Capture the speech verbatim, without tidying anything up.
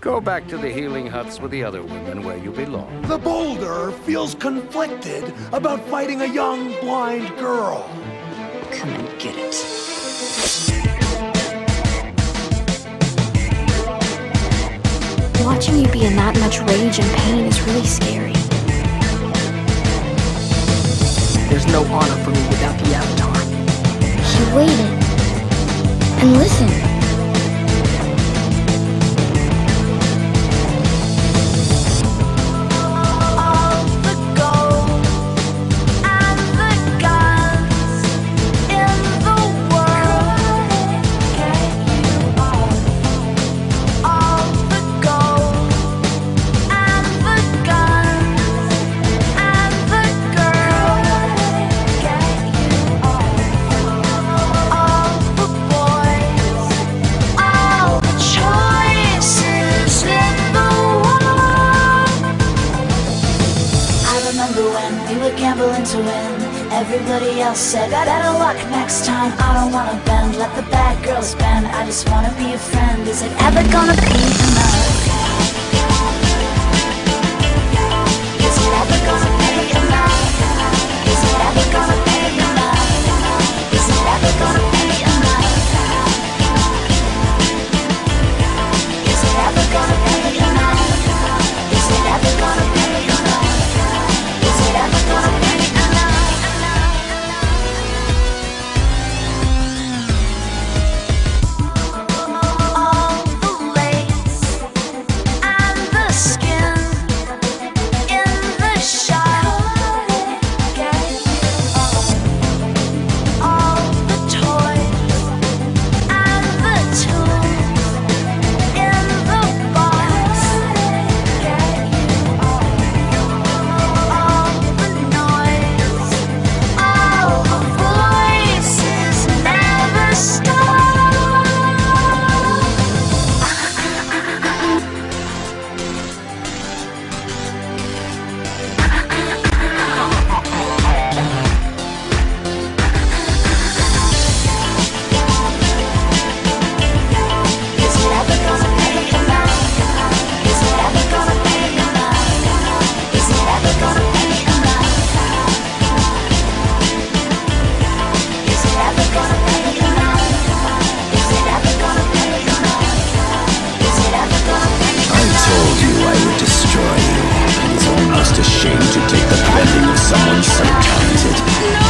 Go back to the healing huts with the other women where you belong. The boulder feels conflicted about fighting a young, blind girl. Come and get it. Watching you be in that much rage and pain is really scary. There's no honor for me without the Avatar. He waited and listened. Gambling to win. Everybody else said, better luck next time. I don't wanna bend, let the bad girls bend. I just wanna be a friend. Is it ever gonna be enough? Is it ever gonna be enough? Is it ever gonna be enough? Is it ever gonna be enough? Is it ever gonna be enough? Is it ever gonna be enough? Is it ever gonna be all the lace and the skin in the shop? Get all the toys and the tools in the box. Get all the noise, all the voices never stop. Is it ever gonna be enough? Is it ever gonna be enough? Is it ever gonna be enough? Is it ever gonna be enough? Is it ever gonna be enough? Is it ever gonna be enough? I told you I would destroy you. It's almost a shame to take the blessing of someone so talented.